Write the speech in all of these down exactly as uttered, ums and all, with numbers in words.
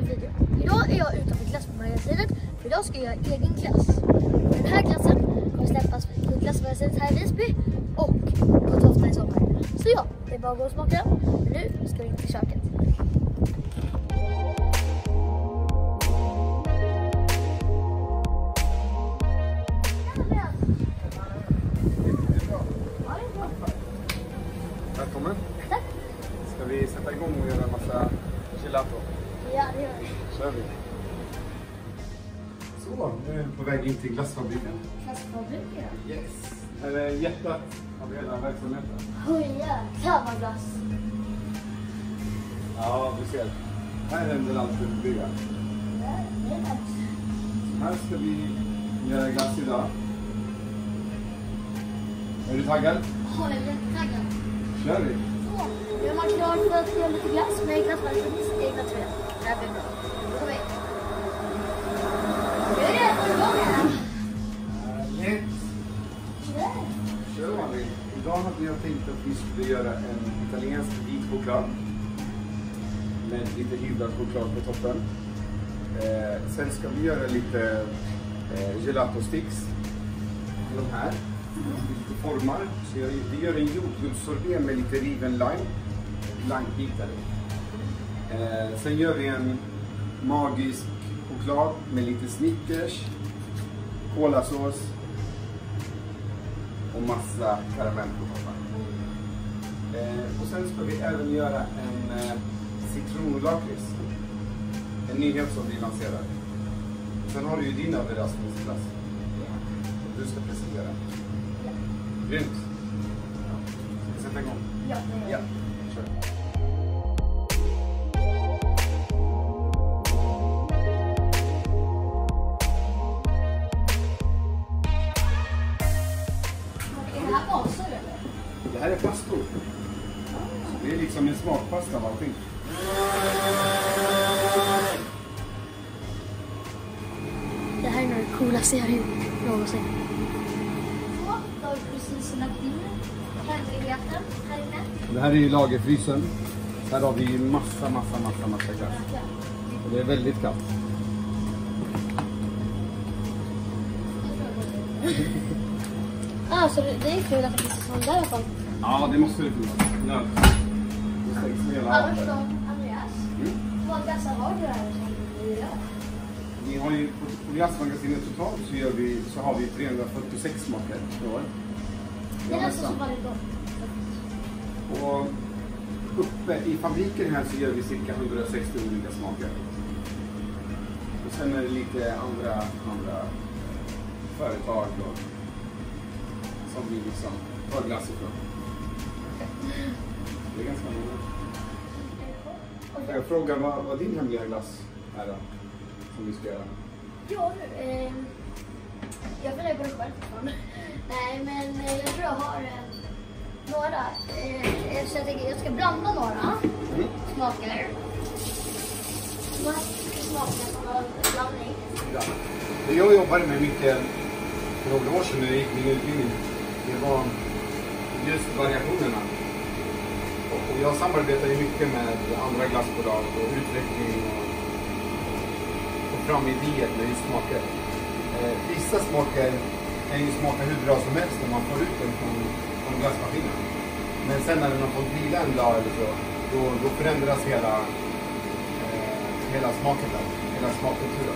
ny video. Idag är jag utanför glassmagasinet, för idag ska jag göra egen glass. Den här glassen kommer släppas på glassmagasinet här i Visby och på Tofta i sommar. Så ja, det är bara att gå och smaka. Men nu ska vi in till köket. Välkommen. Tack. Ska vi sätta igång och göra en massa gelato? Ja, det gör vi. Kör vi. Så, nu är vi på väg in till glassfabriken. Glassfabriken? Yes. Här är hjärtat av hela verksamheten. Oj, jäklar vad glass. Ja, du ser. Här händer allt att bygga. Ja, det är nice. Här ska vi göra glass idag. Är du taggad? Ja, jag är jättetaggad. Kör vi. Så, nu är man klar för att göra lite glass med glassmagasinets egna trä. Det här blir bra. Kom igen. Nu är det för igång här. Härligt. Kör Malin. Idag hade jag tänkt att vi skulle göra en italiensk vit choklad. Med lite hyvlad choklad på toppen. Eh, sen ska vi göra lite eh, gelato sticks. De här. Lite formar. Så jag, vi gör en jordgubbssorbet med lite riven lime. Limebitar. Eh, sen gör vi en magisk choklad med lite Snickers, kolasås och massa karamell på toppen. Eh, och sen ska vi även göra en eh, citronlakrits. En nyhet som vi lanserar. Sen har du ju din överraskningsglass. Du ska presentera. Ja. Grymt. Ska vi sätta igång? Ja, det Ja, är det. kör. Är det här basar eller? Det här är pastor. Det är liksom en smakpasta av allting. Det här är nog det coolaste jag har gjort någonsin. Så, då har vi precis lagt in hemligheten här inne. Det här är ju lagerfrysen. Här har vi ju massa, massa, massa, massa glass. Och det är väldigt kallt. Ah, så det, det är kul att det finns sån där i alla fall. Ja, det måste det finnas. Nöd. Det stängs med hela Annars allt då, här. Andreas, Mm. vad glassar har du här som vi gör? Vi har ju på, på glassmagasinet totalt så, gör vi, så har vi trehundrafyrtiosex smaker i år. Det är nästan som varje dag. Och uppe i fabriken här så gör vi cirka hundrasextio olika smaker. Och sen är det lite andra, andra företag och, som vi liksom tar glass ifrån. Det är ganska många. Jag frågar vad, vad din hemliga glass är då? Som vi ska göra. Ja, eh, jag funderar på det själv fortfarande. Nej, men eh, jag tror jag har eh, några. Eh, så jag tänker jag ska blanda några Mm. smaker. Några smaker som har blandning. Ja. Det jag jobbade med mycket för några år sedan när jag gick min utbildning, det var just variationerna. Och, och jag samarbetar ju mycket med andra glassbolag och utveckling och få fram idéer med just smaker. Eh, vissa smaker kan ju smaka hur bra som helst när man får ut den från, från glassmaskinen. Men sen när den har fått vila en dag eller så, då, då förändras hela, eh, hela smaken där, hela smakkulturen.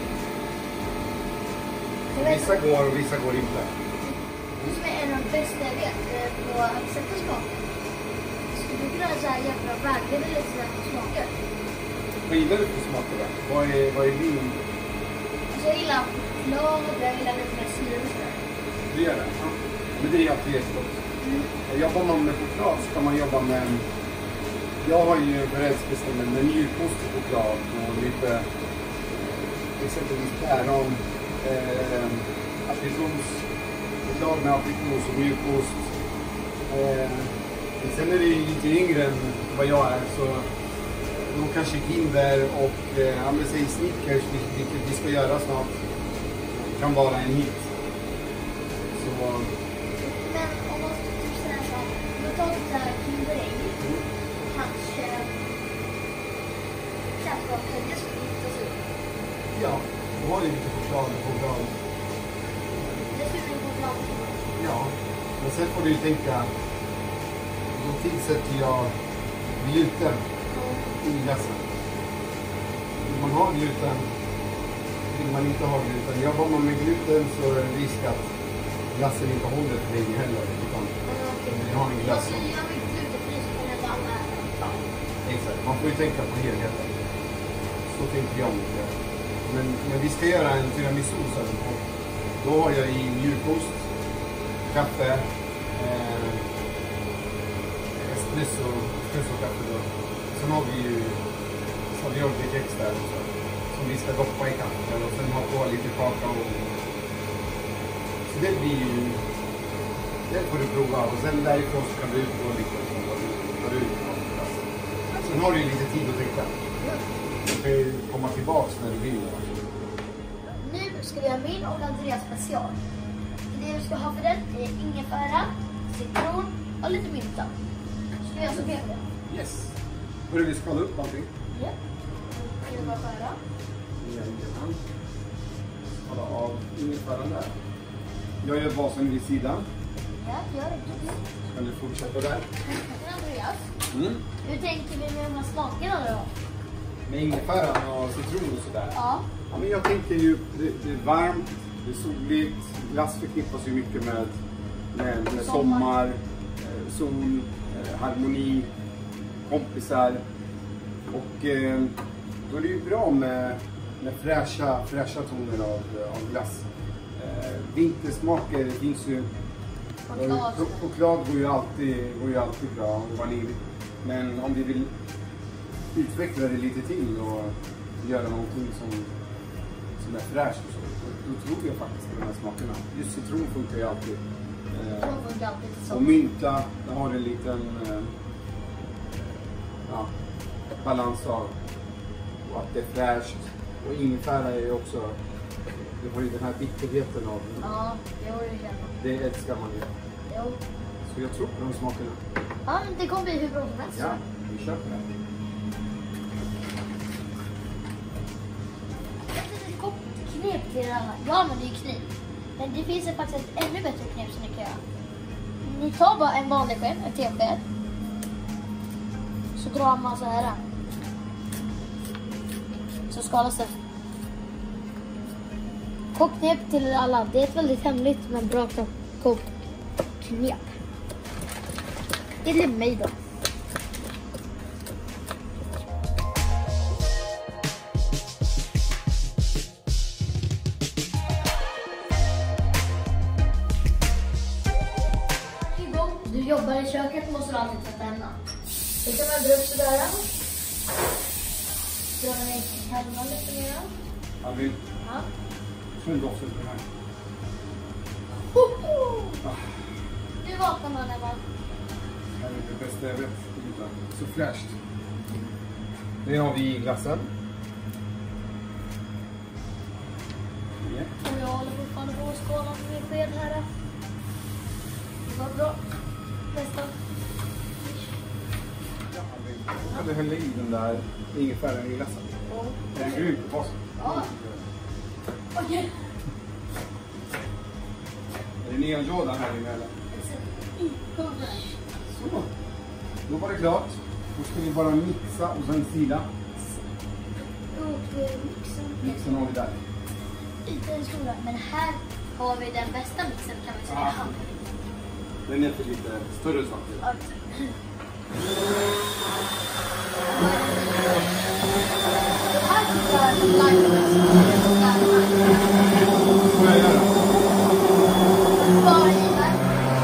Vissa går och vissa går inte. Du som är en av de bästa jag vet eh, på att sätta smaker. Skulle du kunna så här jämföra värdera lite sådär på smaker? Vad gillar du för smaker då? Vad är, vad är din? Alltså jag gillar choklad och jag gillar lite mer syra och sådär. Du gör det? Ja. Men det är alltid jättegott. Mm. Jobbar man med choklad så kan man jobba med... Jag har ju en förälskelse med, med mjukost och choklad och lite... Exempelvis päron, eh, aprikos, choklad med aprikos och mjukost. Eh, men sen är det ju lite yngre än vad jag är så då kanske Kinder och eh, ja, men säg Snickers, vilket vi ska göra snart, kan vara en hit. Så... Men om man skulle säga så här, då tar vi så här Kinder Ägg, kanske kärnskapet, det skulle Ja, då har ju lite choklad och choklad. Det skulle bli choklad. Ja, men sen får du ju tänka, då tillsätter jag gluten i glassen. Vill man ha gluten, vill man inte ha gluten. Jobbar man med gluten så är det risk att glassen inte håller för länge heller. Utan vi har en glass som... Ja, exakt. Man får ju tänka på helheten. Så tänker jag mycket. Men, men vi ska göra en tiramisu sen. Då har jag i mjukost, kaffe, eh, espresso, espresso kaffe då. Sen har vi ju saviolkekex där också, som vi ska doppa i kaffen och sen ha på lite kakao. Så det blir ju, det får du prova och sen därifrån så kan du utgå lite vad du, vad du sen har du ju lite tid att tänka. Du kan ju komma tillbaks när du vill. Nu ska vi göra min och Andreas special. Det vi ska ha för den är ingefära, citron och lite mynta. Ska vi göra så fel det? Yes. Börjar vi skala upp allting? Ja. Ska vi bara skära? Jajamän. Skala av ingefäran där. Jag gör basen vid sidan. Ja, gör det. Kan du fortsätta där? Andreas, Mm. hur tänker vi med de här smakerna då? Med ingefäran och citron och sådär. Ja. Ja, men jag tänker ju, det, det är varmt, det är soligt, glass förknippas ju mycket med, med, med sommar, sommar eh, sol, eh, harmoni, kompisar. Och eh, då är det ju bra med, med fräscha, fräscha toner av, av glass. Eh, vintersmaker finns ju, Choklad. choklad går ju alltid, går ju alltid bra och vanilj. Men om vi vill utveckla det lite till och göra någonting som, som är fräscht och så, då tror jag faktiskt på de här smakerna. Just citron funkar ju alltid. Eh, funkar alltid och mynta, där har en liten eh, ja, balans av och att det är fräscht. Och ingefära är ju också, det har ju den här bitterheten av. Ja, det var ju känna. Det älskar man ju. Jo. Så jag tror på de smakerna. Ja, men det kommer bli hur bra som helst. Ja, vi kör på det. Ett kort knep till det här. Jag använder ju kniv. Men det finns faktiskt ett ännu bättre knep som ni kan göra. Ni tar bara en vanlig sked, en tesked. Så drar man så här. Så skalas det. Kokknep till alla. Det är ett väldigt hemligt men bra kokknep. Eller mig då. Du jobbar i köket måste du alltid tvätta händerna. Det kan man dra upp sådär. Dra den i händerna lite mer. Albin, Ja. skynda också på den här. Hoho! Nu vaknar man när man... Det här är det bästa jag vet. Så fräscht. Det har vi i glassen. Ja. Och jag håller fortfarande på att skåla med min sked här. Det var bra. Nästa. Ja, Albin. Då kan du hälla i den där ingefäran i glassen. Oh. Är det grymt på basen? Ja. Okej. Är det nya Jordan här inne eller? Så. Då var det klart. Då ska vi bara mixa och sen sila. Och mixen. Mixen har vi där. Lite den stora. Men här har vi den bästa mixen kan man säga. Ah. Den är för lite större saker. Ja. Det här tycker jag är live. Får jag göra? Bara i där.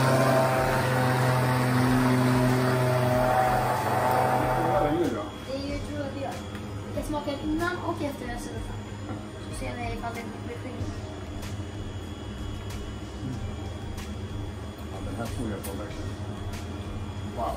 Vad är det nu då? Det är ju tror jag vi gör. Jag smakar innan och efter den sidan. Så ser vi ifall det blir skillnad. Ja, den här tror jag på verkligen. Wow.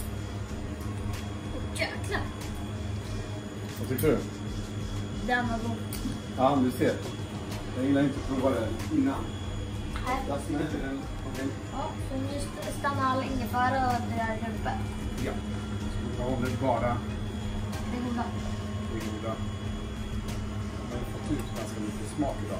Och jäklar. Vad tycker du? Den var god. Ja, du ser. Jag gillar inte att prova det innan. Här. Jag smälter den. Okay. Ja, så nu stannar all ingefära och det där uppe. Ja. Så vi håller bara Det goda. det goda. Jag har fått fått ut ganska mycket smak idag.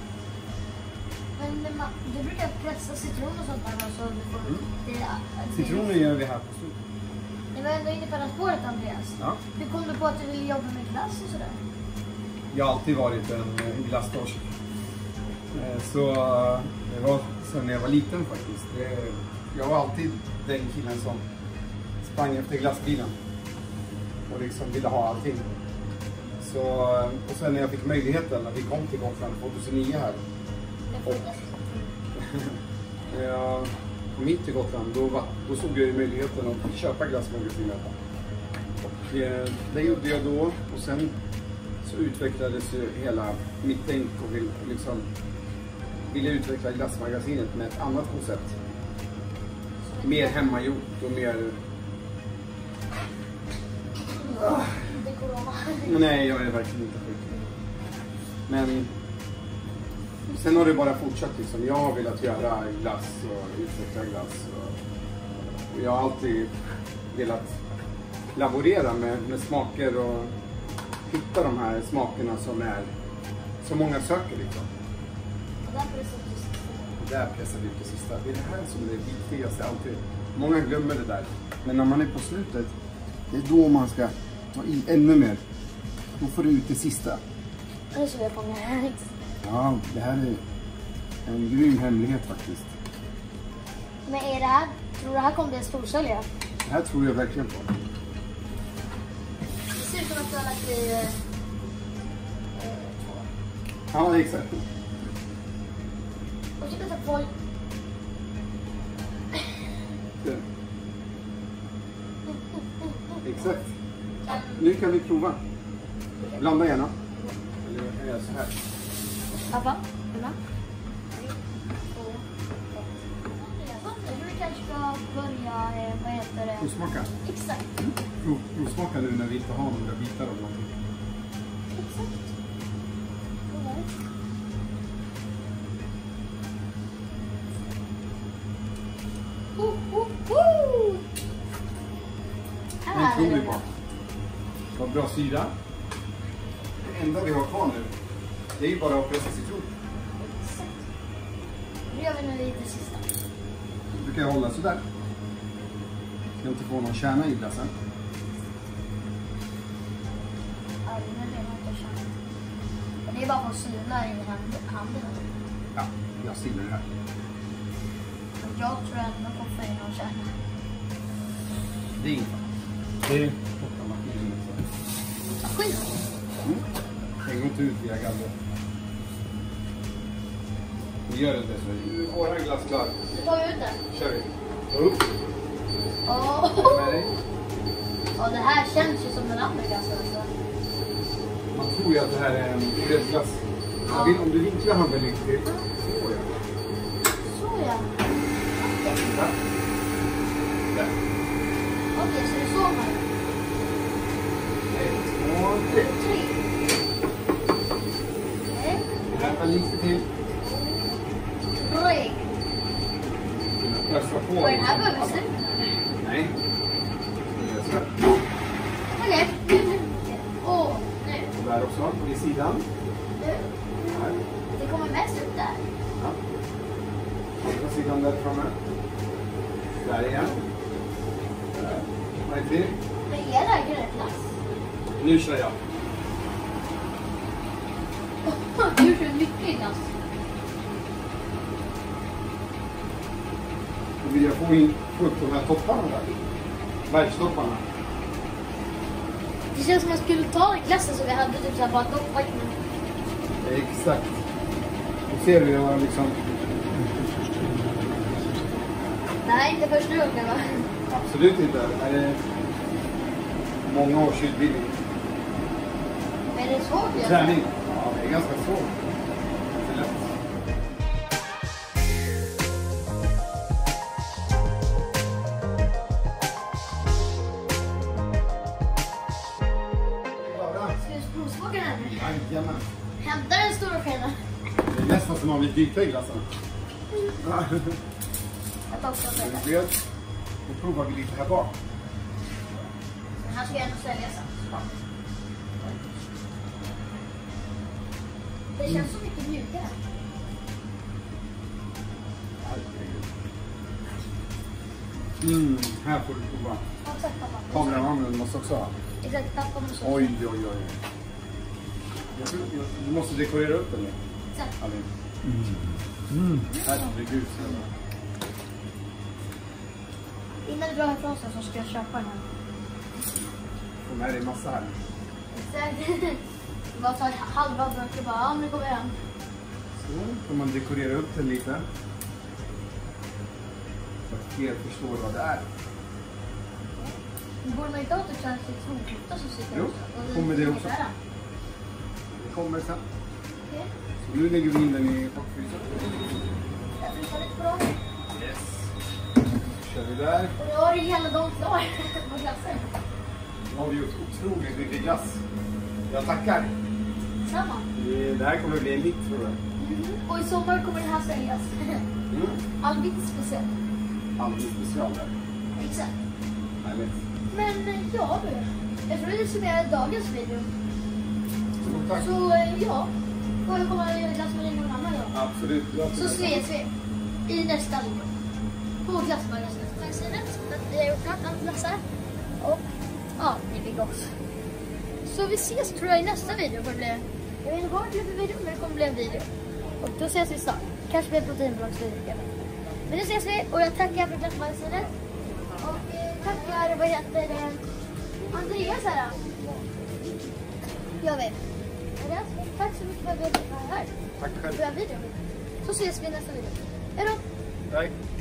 Men man, du brukar pressa citron och sånt där så du får Mm. det, det, Citroner gör vi här på slutet. Ni var ändå inne på det här spåret, Andreas. Ja. Hur kom du på att du ville jobba med glass och sådär? Jag har alltid varit en eh, glasstorsk. Eh, Så eh, det var sen jag var liten faktiskt. Det, jag var alltid den killen som sprang efter glassbilen. Och liksom ville ha allting. Så, eh, och sen när jag fick möjligheten, när vi kom till Gotland tjugohundranio här. Och när jag kom hit till Gotland, då, var, då såg jag ju möjligheten att köpa glassmagasinet. Och eh, det gjorde jag då. Och sen så utvecklades ju hela mitt tänk och vill, liksom ville utveckla glassmagasinet med ett annat koncept. Mer hemmagjort och mer... Ah. Det är corona. Nej, jag är verkligen inte sjuk. Men sen har det bara fortsatt liksom. Jag har velat göra glass och utveckla glass. Och jag har alltid velat laborera med, med smaker och hitta de här smakerna som är så många söker liksom. Och där pressar du sista. Där pressar vi ut det sista. Det är det här som är det viktigaste alltid. Många glömmer det där. Men när man är på slutet, det är då man ska ta i ännu mer. Då får du ut det sista. Det är så jag kommer här. Ja, det här är en grym hemlighet faktiskt. Men är det här, tror du det här kommer bli en storsäljare? Det här tror jag verkligen på. Det ser ut som att du har lagt i eh, två. Ja, exakt. Och så kan jag ta kvar. Det. Exakt. Nu kan vi prova. Blanda gärna. Eller jag kan göra så här. Pappa, Emma. Jag tror vi kanske ska börja, eh, vad heter det? Provsmaka. Exakt. Prov, provsmaka nu när vi inte har några bitar av någonting. Exakt. Oh, oh, oh. Den tror vi på. Vad bra syra. Det enda vi har kvar nu, det är ju bara att pressa citron. Exakt. Nu gör vi nu lite sista. Du kan hålla sådär. Ska inte få någon kärna i glassen. Ja, nu är det inte kärna. Men det är bara för att syna i handen. Ja, jag silar det här. Men jag tror ändå på att få in någon kärna. Det är inget. Det är borta maskinen. Skit! Mm. Den går inte ut via gallret. Vi gör det så. Nu får jag en glass klar. Nu tar vi ut den. Kör vi. Upp. Åh! Är med dig? Ja, det här känns ju som den andra glassen. Alltså. Man tror ju att det här är en gräddglass. Ja. Om du vinklar handen lite till. Så ja. Så ja. Ja. Där. Okej, så det är så man. Ett, två, tre. Tre. Okej. Vänta lite till. Tre. Pressa på. Och den här behöver vi sluta. Nej. Vi gör så här. Okej. Åh, nu. Och där också, vid sidan. Nu. Här. Det kommer mest upp där. Ja. Andra sidan där framme. Där igen. Där. Vad är det? Men är det här gräddglass? Nu kör jag. Du kör mycket glass. Då vill jag få in få upp de här topparna där. Bergstopparna. Det känns som att man skulle ta glassen som vi hade typ såhär bara doppa in. Exakt. Och ser du jag liksom... Nej, inte första gången va? Absolut inte. Det här är många års utbildning. Men det är svårt ju. Träning. Ja, det är ganska svårt. Det är lätt. Ska vi provsmaka den här nu? Jajamän. Hämta den stora skenan. Det är nästan som om vi byter i glassen. Jag tar också den. Du vet, då provar vi lite här bak. Den här ska jag ändå sälja sen. Ja. Det känns så mycket mjukare. Mm, här får du prova. Exakt, pappa. Kameramannen måste också ha. Exakt, pappa måste. Oj, oj, oj. Jag tror, jag, du måste dekorera upp den. Exakt. Mm. Mm. Herregud. Innan du drar härifrån så ska jag köpa den här. Och här är massa här. Exakt. Bara ta halva burk och bara, ja, nu kommer jag hem. Så kan man dekorera upp den lite. Så att fler förstår vad det är. Borde man inte ha typ såhär citronskjorta som sitter Jo, också? kommer det också. Där. Det kommer sen. Okej. Så nu lägger vi in den i packfrysen. Jag fryser lite på dem. Yes. Så kör vi där. Och nu har du hela dagen klar på glassen. Nu har vi gjort otroligt mycket glass. Jag tackar. Samma. Det, det här kommer bli en hit, tror jag. Mm. Och i sommar kommer den här säljas. Mm. Alvitt speciellt. Alldeles special där. Exakt. Härligt. Men eh, ja du, jag tror det summerar dagens video. Stort tack. Så eh, ja, får jag komma och göra glass med dig någon annan gång. Absolut. Så ses vi i nästa video på glassmagasinet. Tack så mycket för att vi har gjort allt glassar. Och ja, det blir gott. Så vi ses tror jag i nästa video. Det blir, jag vet inte vad det blir för video, men det kommer bli en video. Och då ses vi snart. Kanske med proteinbolagsvideo. Men nu ses vi och jag tackar för glassmagasinet. Och eh, tackar, vad heter det, Andreas här. Jag vet. Andreas, tack så mycket för att du var här. Tack själv. För den videon. Så ses vi i nästa video. Hej då! Tack.